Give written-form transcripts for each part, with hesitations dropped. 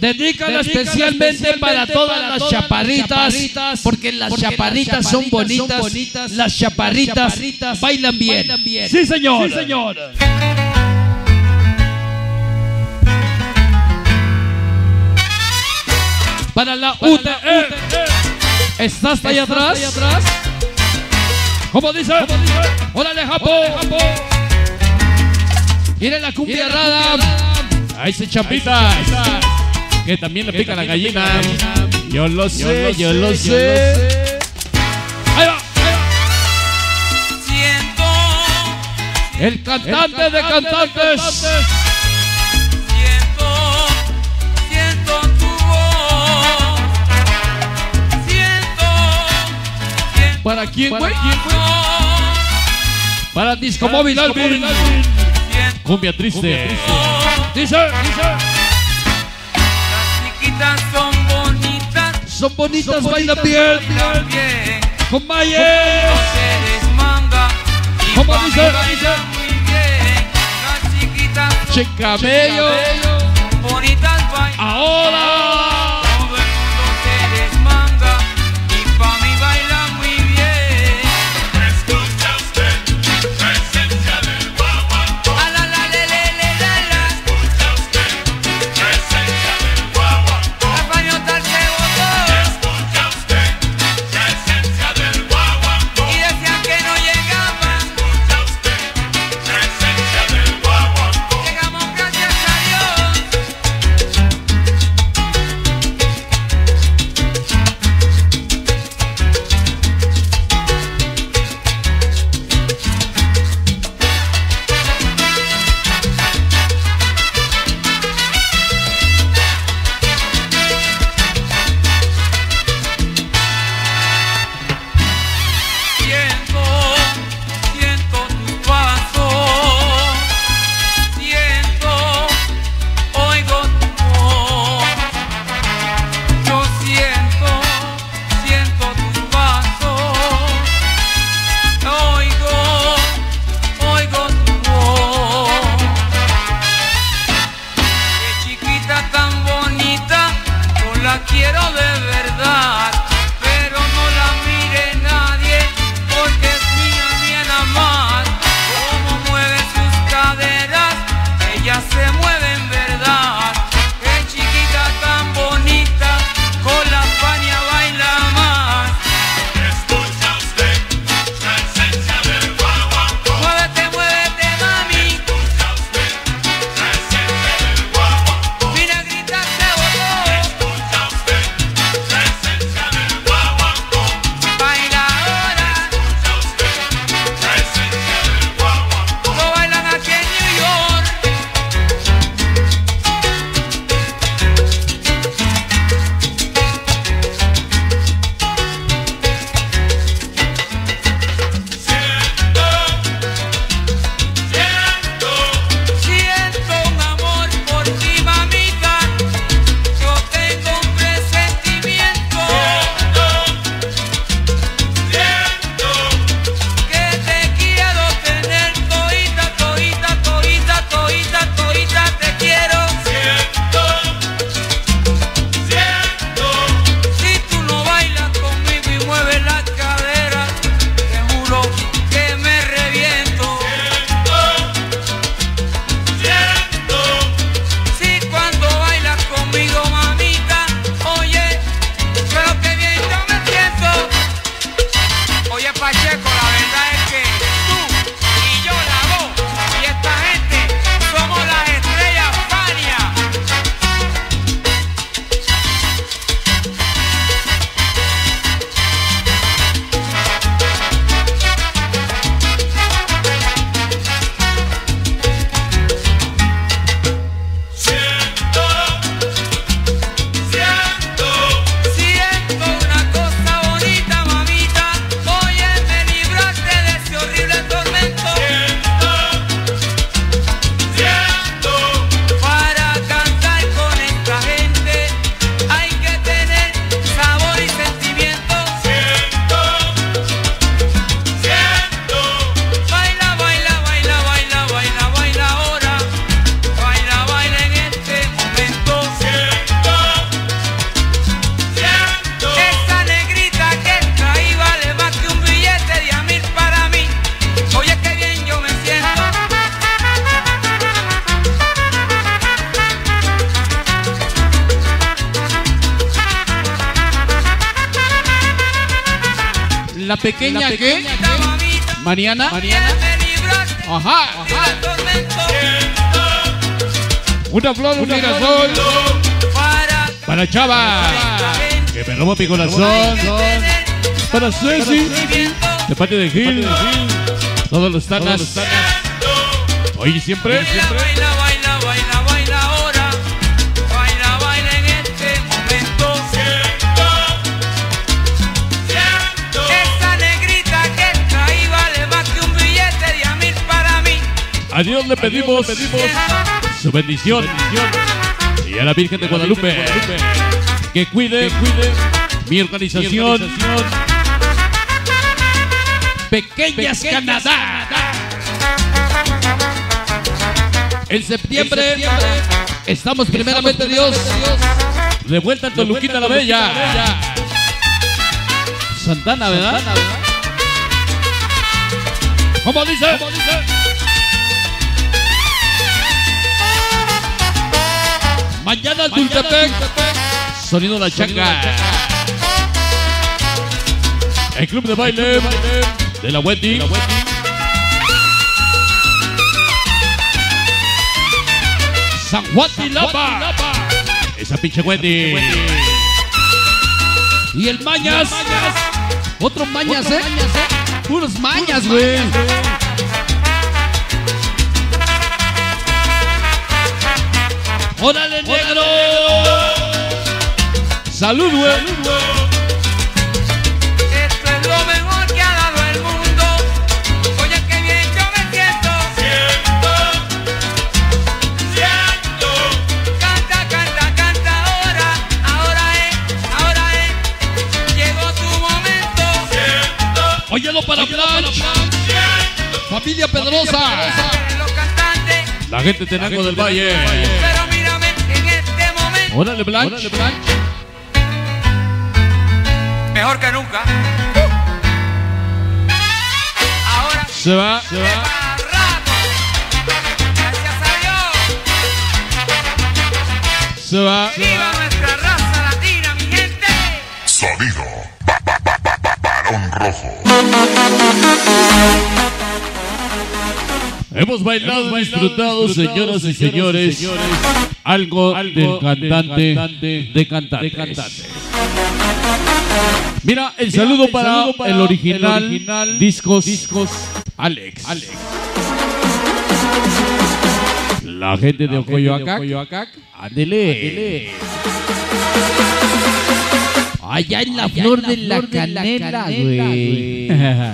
Dedícala especialmente para todas las chaparritas, porque las chaparritas son bonitas, las chaparritas bailan bien. Sí, señor. Sí, señor. Para la UTE. ¿Estás ahí atrás? ¿Cómo dice? ¡Órale, Japón! Mire la cumbia rara. Ahí se chapita. Que también le pica la gallina. Yo lo sé, yo lo sé. Ahí va, ahí va. Siento el cantante de cantantes. Siento tu voz. Siento ¿Para quién, tu güey? amor. Para Disco Móvil Alvin. Cumbia triste. Dice. Son bonitas, son bonitas, bailan bien. Con Maye. ¿Cómo dice? Muy bien. Las chiquitas son Chica bello. bonitas, bailan. Ahora. Todo el mundo se desmanga y pa' mí baila muy bien. Escucha usted la esencia del guaguancó. A la la le le le la la. Escucha usted la esencia del guaguancó. La pañota se botó. Escucha usted la esencia del guaguancó. Y decían que no llegaban. Escucha usted la esencia del guaguancó. Llegamos gracias a Dios. pequeña ¿qué? Esta mamita, Mariana. me libraste Ajá. del tormento. Una flor, un girasol. Para Chava, que me robó mi corazón. Para Ceci, de parte de Gil. Todos los tanas. Hoy y siempre. Baila, baila, baila, baila ahora. Baila, baila en este momento. Esa negrita que traí vale más que un billete de $1000 para mí. A Dios le pedimos su bendición. Y a la Virgen de Guadalupe que cuide mi organización. Pequeñas Canadá. En septiembre estamos primeramente Dios de vuelta en Toluquita la Bella. Santana, ¿verdad? ¿Cómo dice? Mañana Tultepec, sonido La Changa. El club de baile de la Wendy. San Juan de Lapa. Esa pinche Wendy. Y el Mañas. Otro Mañas, Puros Mañas, güey. ¡Órale, negro! ¡Salud, güey! Esto es lo mejor que ha dado el mundo. Oye, qué bien yo me siento. Canta, canta, canta ahora. Ahora es. Llegó tu momento. ¡Óyelo para Blanche! ¡Familia Pedrosa! Los cantantes. La gente de Tenango del Valle. Pero mírame en este momento. ¡Órale, Blanche! Mejor que nunca. Ahora Se va. para rato. Gracias a Dios. Se va. Viva nuestra raza latina, mi gente. Sonido Barón Rojo. Hemos bailado, disfrutado, señoras y señores, algo del cantante de cantantes. Mira, el saludo para el original Discos Alex. La gente de Ocoyoacac. Ándele. Allá en la flor de la canela, güey.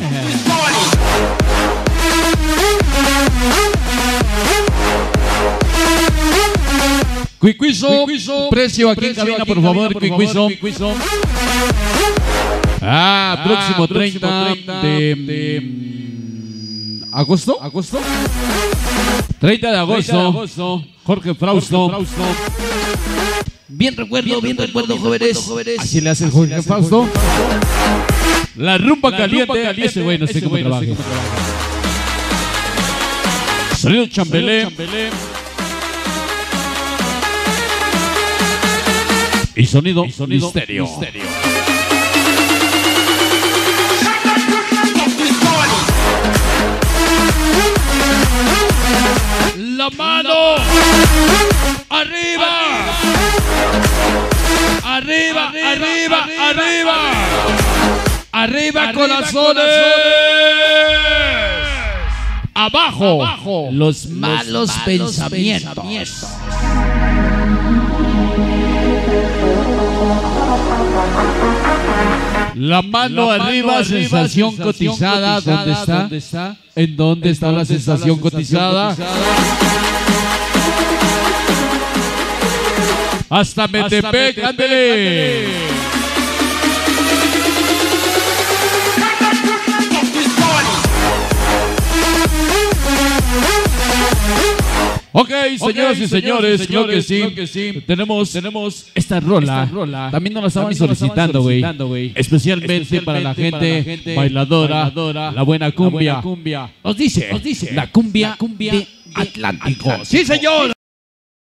Cuicuizo, precio aquí en cabina, por favor, Cuicuizo. Próximo 30 de agosto. 30 de agosto. Jorge Frausto. Bien recuerdo, jóvenes. Así le hace el Jorge Frausto. La rumba caliente. Ese güey no sé cómo trabaja. Sonido Chambelé. Y sonido Misterio. La mano arriba. Arriba corazones. Abajo los malos pensamientos. La mano arriba, sensación cotizada. ¿Dónde está? ¿En dónde está la sensación cotizada? Hasta Metepec, ándele. Ok, señoras y señores, creo que sí. Tenemos esta rola. También nos la estaban solicitando, güey. Especialmente para la gente bailadora, la buena cumbia. Nos dice la cumbia de Atlántico. ¡Sí, señor!